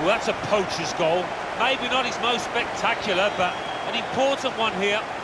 Well, that's a poacher's goal. Maybe not his most spectacular, but an important one here.